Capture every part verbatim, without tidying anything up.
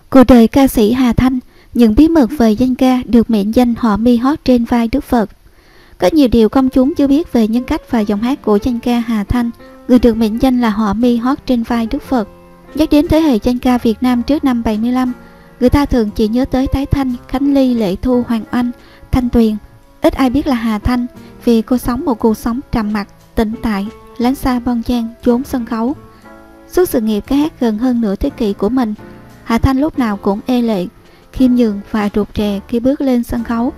Cuộc đời ca sĩ Hà Thanh, những bí mật về danh ca được mệnh danh họ mi hót trên vai Đức Phật. Có nhiều điều công chúng chưa biết về nhân cách và giọng hát của danh ca Hà Thanh, người được mệnh danh là họ mi hót trên vai Đức Phật. Nhắc đến thế hệ danh ca Việt Nam trước năm bảy mươi lăm, người ta thường chỉ nhớ tới Thái Thanh, Khánh Ly, Lệ Thu, Hoàng Oanh, Thanh Tuyền. Ít ai biết là Hà Thanh vì cô sống một cuộc sống trầm mặc, tĩnh tại, lánh xa bon chen, trốn sân khấu. Suốt sự nghiệp ca hát gần hơn nửa thế kỷ của mình, Hà Thanh lúc nào cũng ê lệ, khiêm nhường và rụt rè khi bước lên sân khấu.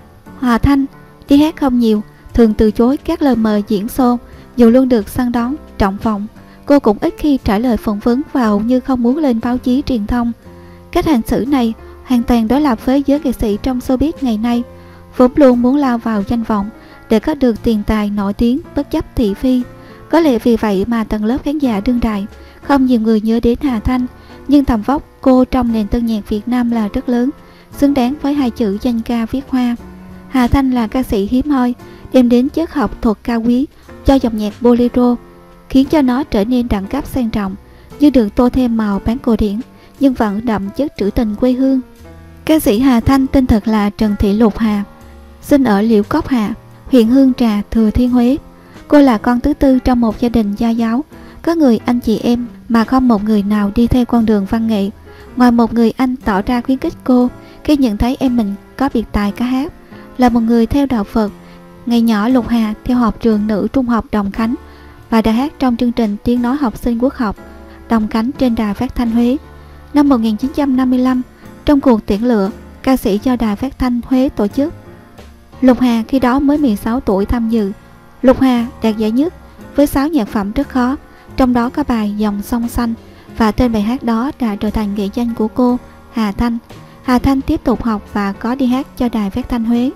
Hà Thanh đi hát không nhiều, thường từ chối các lời mời diễn show, dù luôn được săn đón trọng vọng. Cô cũng ít khi trả lời phỏng vấn và hầu như không muốn lên báo chí truyền thông. Cách hành xử này hoàn toàn đối lập với giới nghệ sĩ trong showbiz ngày nay, vốn luôn muốn lao vào danh vọng để có được tiền tài nổi tiếng bất chấp thị phi. Có lẽ vì vậy mà tầng lớp khán giả đương đại không nhiều người nhớ đến Hà Thanh, nhưng tầm vóc cô trong nền tân nhạc Việt Nam là rất lớn, xứng đáng với hai chữ danh ca viết hoa. Hà Thanh là ca sĩ hiếm hoi, đem đến chất học thuật cao quý cho dòng nhạc bolero, khiến cho nó trở nên đẳng cấp sang trọng, như được tô thêm màu bán cổ điển nhưng vẫn đậm chất trữ tình quê hương. Ca sĩ Hà Thanh tên thật là Trần Thị Lục Hà, sinh ở Liễu Cốc Hạ, huyện Hương Trà, Thừa Thiên Huế. Cô là con thứ tư trong một gia đình gia giáo, có người anh chị em mà không một người nào đi theo con đường văn nghệ. Ngoài một người anh tỏ ra khuyến khích cô khi nhận thấy em mình có biệt tài ca hát, là một người theo đạo Phật. Ngày nhỏ Lục Hà theo học trường nữ trung học Đồng Khánh và đã hát trong chương trình Tiếng nói học sinh quốc học Đồng Khánh trên đài phát thanh Huế. Năm một nghìn chín trăm năm mươi lăm, trong cuộc tuyển lựa ca sĩ do đài phát thanh Huế tổ chức, Lục Hà khi đó mới mười sáu tuổi tham dự. Lục Hà đạt giải nhất với sáu nhạc phẩm rất khó, trong đó có bài Dòng Sông Xanh, và tên bài hát đó đã trở thành nghệ danh của cô, Hà Thanh. Hà Thanh tiếp tục học và có đi hát cho đài phát thanh Huế.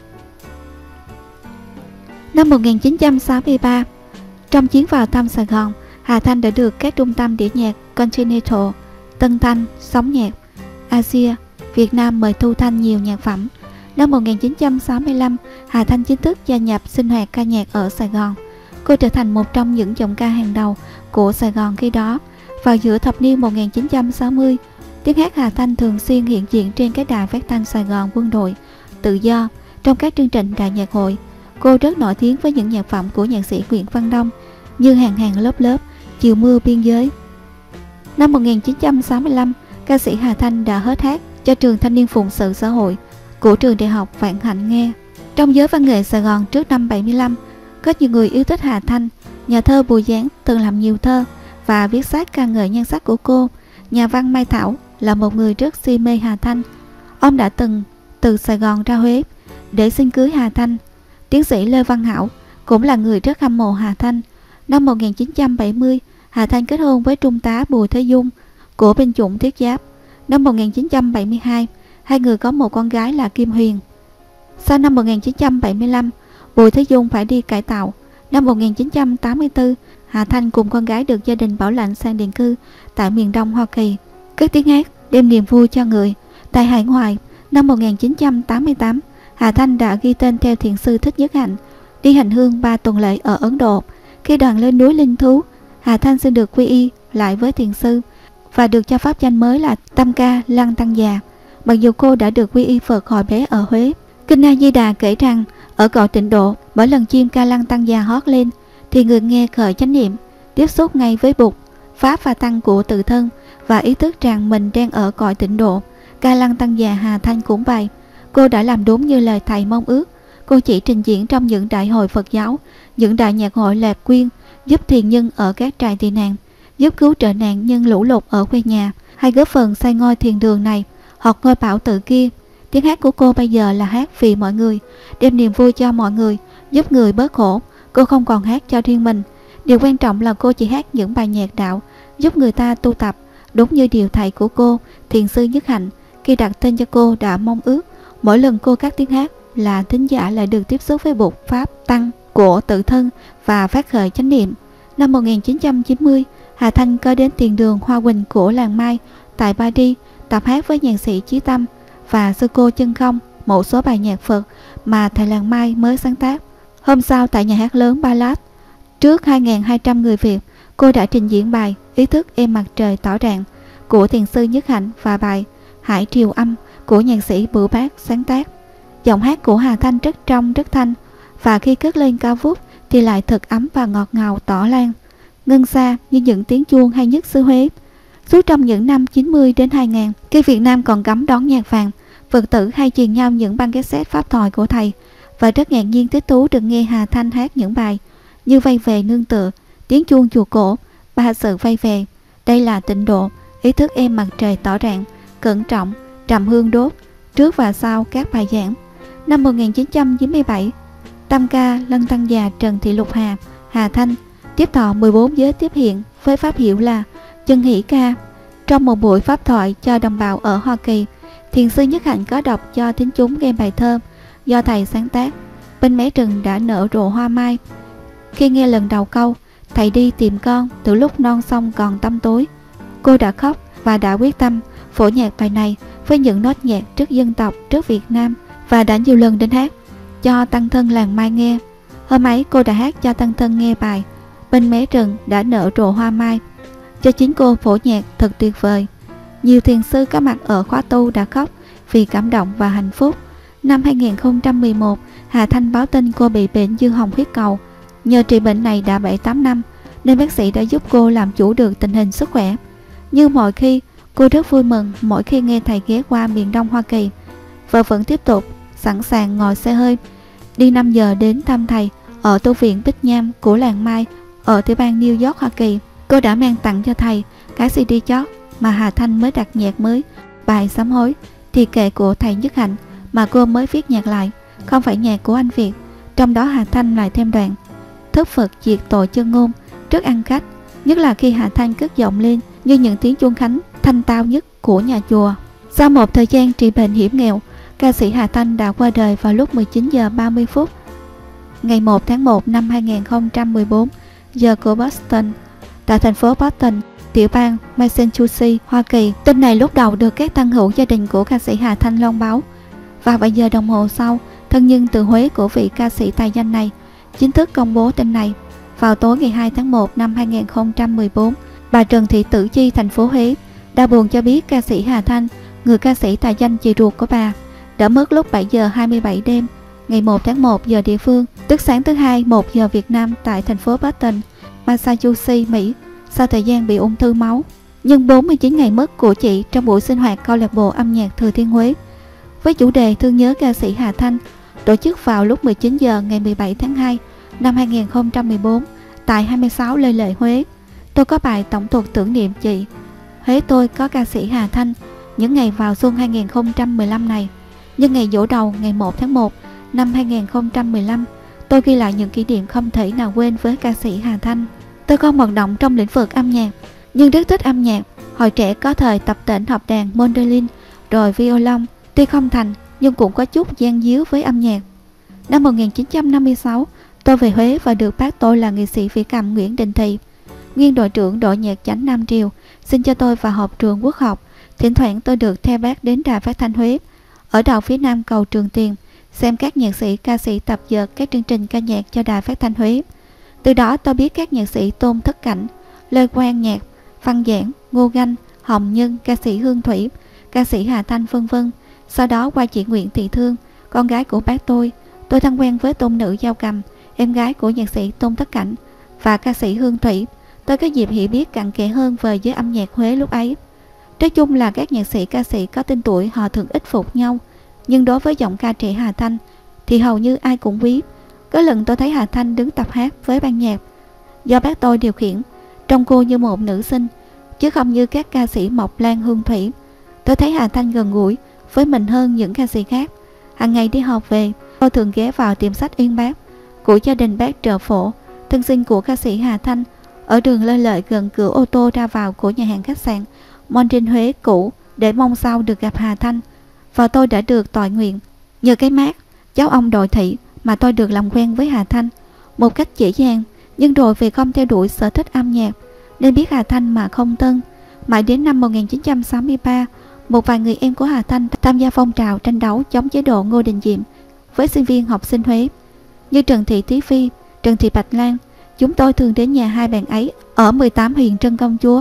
Năm một nghìn chín trăm sáu mươi ba, trong chuyến vào thăm Sài Gòn, Hà Thanh đã được các trung tâm đĩa nhạc Continental, Tân Thanh, Sóng Nhạc, Asia, Việt Nam mời thu thanh nhiều nhạc phẩm. Năm một nghìn chín trăm sáu mươi lăm, Hà Thanh chính thức gia nhập sinh hoạt ca nhạc ở Sài Gòn. Cô trở thành một trong những giọng ca hàng đầu của Sài Gòn khi đó. Vào giữa thập niên một nghìn chín trăm sáu mươi, tiếng hát Hà Thanh thường xuyên hiện diện trên các đài phát thanh Sài Gòn Quân đội, Tự Do, trong các chương trình đại nhạc hội. Cô rất nổi tiếng với những nhạc phẩm của nhạc sĩ Nguyễn Văn Đông như Hàng hàng lớp lớp, Chiều mưa biên giới. Năm một nghìn chín trăm sáu mươi lăm, ca sĩ Hà Thanh đã hết hát cho trường Thanh niên Phụng sự xã hội của trường đại học Vạn Hạnh nghe. Trong giới văn nghệ Sài Gòn trước năm bảy mươi lăm, có nhiều người yêu thích Hà Thanh. Nhà thơ Bùi Giáng từng làm nhiều thơ và viết sách ca ngợi nhan sắc của cô. Nhà văn Mai Thảo là một người rất si mê Hà Thanh. Ông đã từng từ Sài Gòn ra Huế để xin cưới Hà Thanh. Tiến sĩ Lê Văn Hảo cũng là người rất hâm mộ Hà Thanh. Năm một nghìn chín trăm bảy mươi, Hà Thanh kết hôn với trung tá Bùi Thế Dung của binh chủng Thiết Giáp. Năm một nghìn chín trăm bảy mươi hai, hai người có một con gái là Kim Huyền. Sau năm một nghìn chín trăm bảy mươi lăm, Bùi Thế Dung phải đi cải tạo. Năm một nghìn chín trăm tám mươi tư, Hà Thanh cùng con gái được gia đình bảo lãnh sang định cư tại miền Đông Hoa Kỳ. Các tiếng hát đem niềm vui cho người. Tại hải ngoại, năm một nghìn chín trăm tám mươi tám, Hà Thanh đã ghi tên theo thiền sư Thích Nhất Hạnh, đi hành hương ba tuần lễ ở Ấn Độ. Khi đoàn lên núi Linh Thú, Hà Thanh xin được quy y lại với thiền sư và được cho pháp danh mới là Tâm Ca Lăng Tăng Già. Mặc dù cô đã được quy y Phật hồi bé ở Huế. Kinh A Di Đà kể rằng ở cõi Tịnh Độ, mỗi lần chim Ca Lăng Tăng Già hót lên thì người nghe khởi chánh niệm, tiếp xúc ngay với Bụt, pháp và tăng của tự thân và ý thức rằng mình đang ở cõi Tịnh Độ. Ca Lăng Tăng Già Hà Thanh cũng vậy. Cô đã làm đúng như lời thầy mong ước. Cô chỉ trình diễn trong những đại hội Phật giáo, những đại nhạc hội lạc quyên, giúp thiền nhân ở các trại tị nạn, giúp cứu trợ nạn nhân lũ lụt ở quê nhà, hay góp phần xây ngôi thiền đường này hoặc ngôi bảo tự kia. Tiếng hát của cô bây giờ là hát vì mọi người, đem niềm vui cho mọi người, giúp người bớt khổ. Cô không còn hát cho riêng mình. Điều quan trọng là cô chỉ hát những bài nhạc đạo, giúp người ta tu tập, đúng như điều thầy của cô, thiền sư Nhất Hạnh, khi đặt tên cho cô đã mong ước. Mỗi lần cô cắt tiếng hát là thính giả lại được tiếp xúc với Bụt, pháp, tăng của tự thân và phát khởi chánh niệm. Năm một nghìn chín trăm chín mươi, Hà Thanh có đến thiền đường Hoa Quỳnh của làng Mai tại Paris tập hát với nhạc sĩ Chí Tâm và sư cô Chân Không một số bài nhạc Phật mà thầy làng Mai mới sáng tác. Hôm sau tại nhà hát lớn Ballad, trước hai nghìn hai trăm người Việt, cô đã trình diễn bài Ý thức em mặt trời tỏ rạng. của thiền sư Nhất Hạnh và bài Hải Triều Âm của nhạc sĩ Bửu Bác sáng tác. Giọng hát của Hà Thanh rất trong rất thanh, và khi cất lên cao vút thì lại thật ấm và ngọt ngào tỏ lan, ngân xa như những tiếng chuông hay nhất xứ Huế. Suốt trong những năm chín mươi đến hai nghìn, khi Việt Nam còn cấm đón nhạc vàng, Phật tử hay truyền nhau những băng cassette pháp thoại của thầy, và rất ngạc nhiên thích thú được nghe Hà Thanh hát những bài như Vay Về Nương Tựa, Tiếng Chuông Chùa Cổ, Ba Sự Vay Về, Đây Là Tịnh Độ, Ý Thức Em Mặt Trời Tỏ Rạng, Cẩn Trọng, Trầm Hương Đốt, Trước và Sau các bài giảng. Năm một nghìn chín trăm chín mươi bảy, tam ca Lân Tăng Già Trần Thị Lục Hà, Hà Thanh tiếp thọ mười bốn giới tiếp hiện với pháp hiệu là Chân Hỷ Ca. Trong một buổi pháp thoại cho đồng bào ở Hoa Kỳ, thiền sư Nhất Hạnh có đọc cho thính chúng nghe bài thơ do thầy sáng tác, Bên Mé Rừng Đã Nở Rộ Hoa Mai. Khi nghe lần đầu câu Thầy Đi Tìm Con từ lúc non sông còn tăm tối, cô đã khóc và đã quyết tâm phổ nhạc bài này với những nốt nhạc rất dân tộc, rất Việt Nam, và đã nhiều lần đến hát cho tăng thân làng Mai nghe. Hôm ấy cô đã hát cho tăng thân nghe bài Bên Mé Rừng Đã Nở Rộ Hoa Mai. Cho chính cô phổ nhạc thật tuyệt vời. Nhiều thiền sư có mặt ở khóa tu đã khóc vì cảm động và hạnh phúc. Năm hai nghìn không trăm mười một, Hà Thanh báo tin cô bị bệnh dương hồng huyết cầu. Nhờ trị bệnh này đã bảy tám năm, nên bác sĩ đã giúp cô làm chủ được tình hình sức khỏe. Như mọi khi, cô rất vui mừng mỗi khi nghe thầy ghé qua miền Đông Hoa Kỳ, và vẫn tiếp tục sẵn sàng ngồi xe hơi đi năm giờ đến thăm thầy ở tu viện Bích Nham của làng Mai ở tiểu bang New York, Hoa Kỳ. Cô đã mang tặng cho thầy cái xê đê chót mà Hà Thanh mới đặt nhạc mới, bài Sám Hối, thì kệ của thầy Nhất Hạnh mà cô mới viết nhạc lại, không phải nhạc của anh Việt. Trong đó Hà Thanh lại thêm đoạn Thức Phật Diệt Tội Chân Ngôn, rất ăn khách, nhất là khi Hà Thanh cất giọng lên như những tiếng chuông khánh thanh tao nhất của nhà chùa. Sau một thời gian trị bệnh hiểm nghèo, ca sĩ Hà Thanh đã qua đời vào lúc mười chín giờ ba mươi phút ngày một tháng một năm hai nghìn không trăm mười bốn giờ của Boston, tại thành phố Boston, tiểu bang Massachusetts, Hoa Kỳ. Tin này lúc đầu được các thân hữu gia đình của ca sĩ Hà Thanh loan báo, và vài giờ đồng hồ sau, thân nhân từ Huế của vị ca sĩ tài danh này chính thức công bố tin này. Vào tối ngày hai tháng một năm hai nghìn không trăm mười bốn, bà Trần Thị Tử Chi, thành phố Huế, đau buồn cho biết ca sĩ Hà Thanh, người ca sĩ tài danh chị ruột của bà, đã mất lúc bảy giờ hai mươi bảy đêm ngày một tháng một giờ địa phương, tức sáng thứ hai một giờ Việt Nam, tại thành phố Boston, Massachusetts, Mỹ, sau thời gian bị ung thư máu. Nhưng bốn mươi chín ngày mất của chị trong buổi sinh hoạt câu lạc bộ âm nhạc Thừa Thiên Huế với chủ đề thương nhớ ca sĩ Hà Thanh, tổ chức vào lúc mười chín giờ ngày mười bảy tháng hai năm hai nghìn không trăm mười bốn tại hai mươi sáu Lê Lợi, Huế. Tôi có bài tổng thuật tưởng niệm chị. Huế tôi có ca sĩ Hà Thanh những ngày vào xuân hai nghìn không trăm mười lăm này. Nhưng ngày giỗ đầu ngày một tháng một năm hai nghìn không trăm mười lăm, tôi ghi lại những kỷ niệm không thể nào quên với ca sĩ Hà Thanh. Tôi không hoạt động trong lĩnh vực âm nhạc, nhưng rất thích âm nhạc. Hồi trẻ có thời tập tễnh học đàn mandolin rồi violon, tuy không thành nhưng cũng có chút gian díu với âm nhạc. Năm một nghìn chín trăm năm mươi sáu, tôi về Huế và được bác tôi là nghệ sĩ vĩ cầm Nguyễn Đình Thị, nguyên đội trưởng đội nhạc chánh Nam Triều, xin cho tôi vào học trường quốc học. Thỉnh thoảng tôi được theo bác đến đài phát thanh Huế, ở đầu phía nam cầu Trường Tiền, xem các nhạc sĩ ca sĩ tập dượt các chương trình ca nhạc cho đài phát thanh Huế. Từ đó tôi biết các nhạc sĩ Tôn Thất Cảnh, Lê Quang Nhạc, Văn Giảng, Ngô Ganh, Hồng Nhân, ca sĩ Hương Thủy, ca sĩ Hà Thanh, vân vân. Sau đó qua chị Nguyễn Thị Thương, con gái của bác tôi, tôi thân quen với tôn nữ Giao Cầm, em gái của nhạc sĩ Tôn Thất Cảnh và ca sĩ Hương Thủy. Tôi có dịp hiểu biết cặn kẽ hơn về giới âm nhạc Huế lúc ấy. Nói chung là các nhạc sĩ ca sĩ có tên tuổi họ thường ít phục nhau, nhưng đối với giọng ca trẻ Hà Thanh thì hầu như ai cũng quý. Có lần tôi thấy Hà Thanh đứng tập hát với ban nhạc do bác tôi điều khiển, trông cô như một nữ sinh, chứ không như các ca sĩ Mộc Lan, Hương Thủy. Tôi thấy Hà Thanh gần gũi với mình hơn những ca sĩ khác. Hàng ngày đi học về, tôi thường ghé vào tiệm sách Uyên Bác của gia đình bác Trợ Phổ, thân sinh của ca sĩ Hà Thanh, ở đường Lê Lợi gần cửa ô tô ra vào của nhà hàng khách sạn Mondrian Huế cũ, để mong sau được gặp Hà Thanh. Và tôi đã được tọa nguyện nhờ cái mác cháu ông đội thị mà tôi được làm quen với Hà Thanh một cách dễ dàng. Nhưng rồi vì không theo đuổi sở thích âm nhạc nên biết Hà Thanh mà không tân. Mãi đến năm một nghìn chín trăm sáu mươi ba, một vài người em của Hà Thanh tham gia phong trào tranh đấu chống chế độ Ngô Đình Diệm với sinh viên học sinh Huế như Trần Thị Tí Phi, Trần Thị Bạch Lan. Chúng tôi thường đến nhà hai bạn ấy ở mười tám Huyền Trân Công Chúa,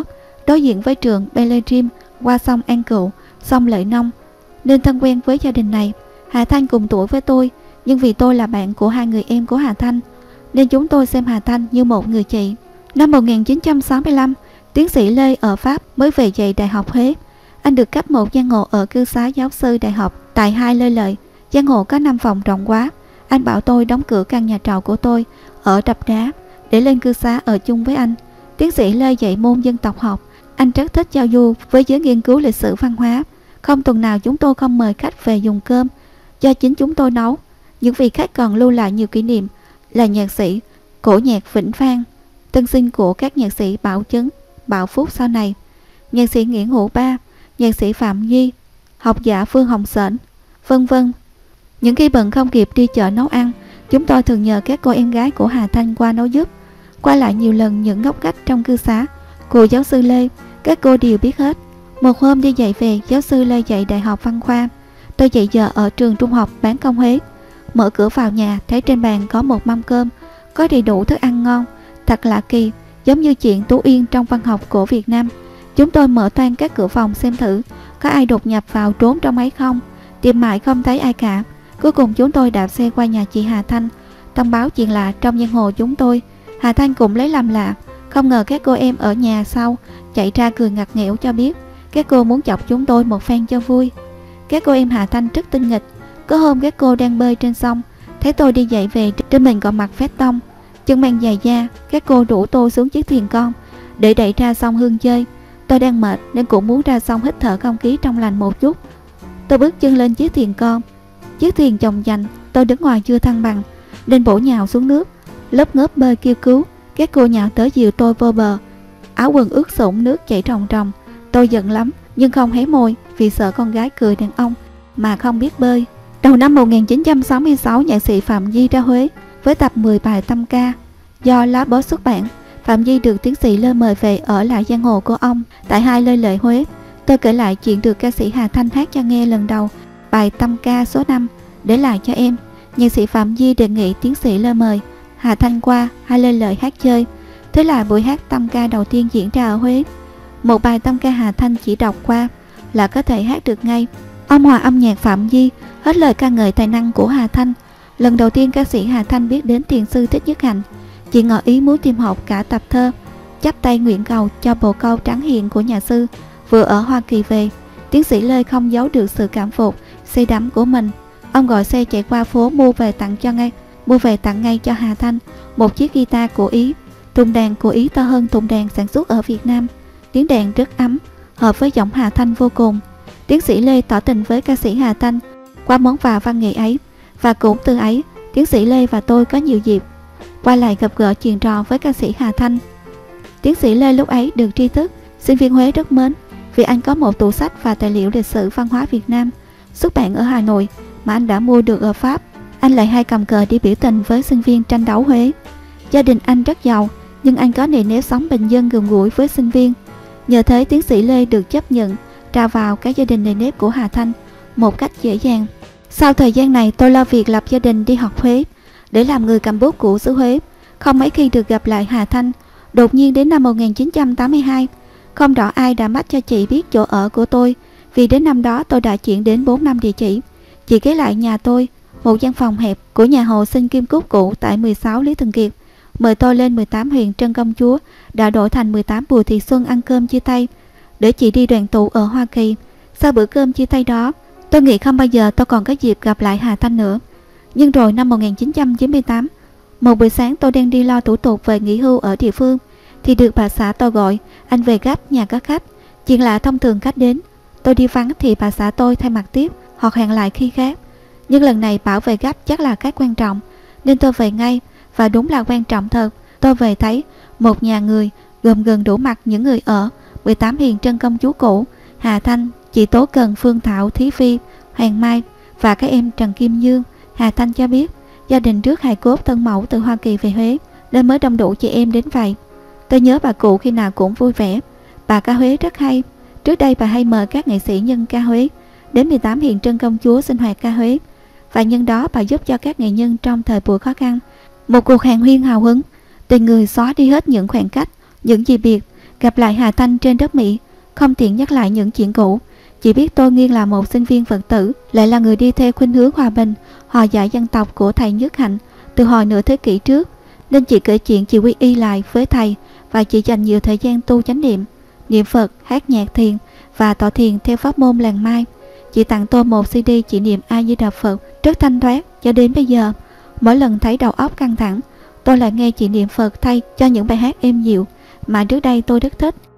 đối diện với trường Bellerim qua sông An Cựu, sông Lợi Nông, nên thân quen với gia đình này. Hà Thanh cùng tuổi với tôi, nhưng vì tôi là bạn của hai người em của Hà Thanh, nên chúng tôi xem Hà Thanh như một người chị. Năm một nghìn chín trăm sáu mươi lăm, tiến sĩ Lê ở Pháp mới về dạy Đại học Huế. Anh được cấp một gian hộ ở cư xá giáo sư đại học tại hai Lê Lợi. Gian hộ có năm phòng rộng quá. Anh bảo tôi đóng cửa căn nhà trọ của tôi ở Đập Đá để lên cư xá ở chung với anh. Tiến sĩ Lê dạy môn dân tộc học. Anh rất thích giao du với giới nghiên cứu lịch sử văn hóa. Không tuần nào chúng tôi không mời khách về dùng cơm do chính chúng tôi nấu. Những vị khách còn lưu lại nhiều kỷ niệm là nhạc sĩ cổ nhạc Vĩnh Phan, tân sinh của các nhạc sĩ Bảo Chấn, Bảo Phúc sau này, nhạc sĩ Nguyễn Hữu Ba, nhạc sĩ Phạm Duy, học giả Phương Hồng Sển, vân vân. Những khi bận không kịp đi chợ nấu ăn, chúng tôi thường nhờ các cô em gái của Hà Thanh qua nấu giúp. Qua lại nhiều lần những ngóc ngách trong cư xá của giáo sư Lê, các cô đều biết hết. Một hôm đi dạy về, giáo sư Lê dạy Đại học Văn Khoa. Tôi dạy giờ ở trường trung học Bán Công Huế. Mở cửa vào nhà, thấy trên bàn có một mâm cơm, có đầy đủ thức ăn ngon, thật lạ kỳ, giống như chuyện Tú Yên trong văn học của Việt Nam. Chúng tôi mở toang các cửa phòng xem thử có ai đột nhập vào trốn trong ấy không. Tìm mãi không thấy ai cả. Cuối cùng chúng tôi đạp xe qua nhà chị Hà Thanh, thông báo chuyện lạ trong giang hồ chúng tôi. Hà Thanh cũng lấy làm lạ, không ngờ các cô em ở nhà sau chạy ra cười ngặt nghẽo cho biết các cô muốn chọc chúng tôi một phen cho vui. Các cô em Hà Thanh rất tinh nghịch. Có hôm các cô đang bơi trên sông, thấy tôi đi dạy về, trên mình còn mặc vest tông, chân mang giày da. Các cô rủ tôi xuống chiếc thuyền con để đẩy ra sông Hương chơi. Tôi đang mệt nên cũng muốn ra sông hít thở không khí trong lành một chút. Tôi bước chân lên chiếc thuyền con. Chiếc thuyền chồng chành, tôi đứng ngoài chưa thăng bằng nên bổ nhào xuống nước. Lớp ngớp bơi kêu cứu. Các cô nhào tới dìu tôi vô bờ. Áo quần ướt sũng, nước chảy ròng ròng. Tôi giận lắm nhưng không hé môi vì sợ con gái cười đàn ông mà không biết bơi. Đầu năm một nghìn chín trăm sáu mươi sáu, nhạc sĩ Phạm Duy ra Huế với tập mười bài tâm ca do Lá Bó xuất bản. Phạm Duy được tiến sĩ Lê mời về ở lại giang hồ của ông tại hai Lê Lợi Huế. Tôi kể lại chuyện được ca sĩ Hà Thanh hát cho nghe lần đầu bài tâm ca số năm để lại cho em. Nhạc sĩ Phạm Duy đề nghị tiến sĩ Lê mời Hà Thanh qua hai Lê Lợi hát chơi. Thế là buổi hát tâm ca đầu tiên diễn ra ở Huế. Một bài tâm ca Hà Thanh chỉ đọc qua là có thể hát được ngay. Ông hòa âm nhạc Phạm Duy hết lời ca ngợi tài năng của Hà Thanh. Lần đầu tiên ca sĩ Hà Thanh biết đến thiền sư Thích Nhất Hạnh, chị ngỏ ý muốn tìm học cả tập thơ, chắp tay nguyện cầu cho bộ câu tráng hiền của nhà sư vừa ở Hoa Kỳ về. Tiến sĩ Lê không giấu được sự cảm phục, say đắm của mình. Ông gọi xe chạy qua phố mua về tặng cho ngay, mua về tặng ngay cho Hà Thanh một chiếc guitar của Ý. Thùng đàn của Ý to hơn thùng đàn sản xuất ở Việt Nam. Tiếng đàn rất ấm, hợp với giọng Hà Thanh vô cùng. Tiến sĩ Lê tỏ tình với ca sĩ Hà Thanh qua món quà văn nghệ ấy, và cũng từ ấy tiến sĩ Lê và tôi có nhiều dịp qua lại gặp gỡ chuyện trò với ca sĩ Hà Thanh. Tiến sĩ Lê lúc ấy được tri thức, sinh viên Huế rất mến vì anh có một tủ sách và tài liệu lịch sử văn hóa Việt Nam xuất bản ở Hà Nội mà anh đã mua được ở Pháp. Anh lại hay cầm cờ đi biểu tình với sinh viên tranh đấu Huế. Gia đình anh rất giàu nhưng anh có nề nếp sống bình dân gần gũi với sinh viên. Nhờ thế tiến sĩ Lê được chấp nhận ra vào các gia đình nề nếp của Hà Thanh một cách dễ dàng. Sau thời gian này tôi lo việc lập gia đình đi học Huế để làm người cầm bút của xứ Huế. Không mấy khi được gặp lại Hà Thanh. Đột nhiên đến năm một nghìn chín trăm tám mươi hai, không rõ ai đã mách cho chị biết chỗ ở của tôi, vì đến năm đó tôi đã chuyển đến bốn năm địa chỉ. Chị ghé lại nhà tôi, một gian phòng hẹp của nhà hồ Sinh Kim Cúc cũ tại mười sáu Lý Thường Kiệt. Mời tôi lên mười tám Huyền Trân Công Chúa đã đổi thành mười tám Bùi Thị Xuân ăn cơm chia tay để chị đi đoàn tụ ở Hoa Kỳ. Sau bữa cơm chia tay đó, tôi nghĩ không bao giờ tôi còn có dịp gặp lại Hà Thanh nữa. Nhưng rồi năm một nghìn chín trăm chín mươi tám, một buổi sáng tôi đang đi lo thủ tục về nghỉ hưu ở địa phương thì được bà xã tôi gọi, anh về gấp, nhà có khách. Chuyện lạ thông thường khách đến, tôi đi vắng thì bà xã tôi thay mặt tiếp hoặc hẹn lại khi khác. Nhưng lần này bảo về gấp chắc là khách quan trọng nên tôi về ngay, và đúng là quan trọng thật. Tôi về thấy một nhà người gồm gần đủ mặt những người ở mười tám Hiền Trân Công Chúa cũ, Hà Thanh, chị Tố Cần, Phương Thảo, Thí Phi, Hoàng Mai và các em Trần Kim Dương. Hà Thanh cho biết gia đình rước hài cốt thân mẫu từ Hoa Kỳ về Huế nên mới đông đủ chị em đến vậy. Tôi nhớ bà cụ khi nào cũng vui vẻ. Bà ca Huế rất hay. Trước đây bà hay mời các nghệ sĩ nhân ca Huế đến mười tám Hiền Trân Công Chúa sinh hoạt ca Huế, và nhân đó bà giúp cho các nghệ nhân trong thời buổi khó khăn. Một cuộc hàn huyên hào hứng, tình người xóa đi hết những khoảng cách, những gì biệt. Gặp lại Hà Thanh trên đất Mỹ, không tiện nhắc lại những chuyện cũ. Chỉ biết Tô Nghiên là một sinh viên Phật tử, lại là người đi theo khuynh hướng hòa bình, hòa giải dân tộc của thầy Nhất Hạnh từ hồi nửa thế kỷ trước, nên chị kể chuyện chị quy y lại với thầy và chị dành nhiều thời gian tu chánh niệm, niệm Phật, hát nhạc thiền và tọa thiền theo pháp môn làng Mai. Chị tặng tôi một xê đê chị niệm A Di Đà Phật rất thanh thoát, cho đến bây giờ mỗi lần thấy đầu óc căng thẳng, tôi lại nghe chị niệm Phật thay cho những bài hát êm dịu mà trước đây tôi rất thích.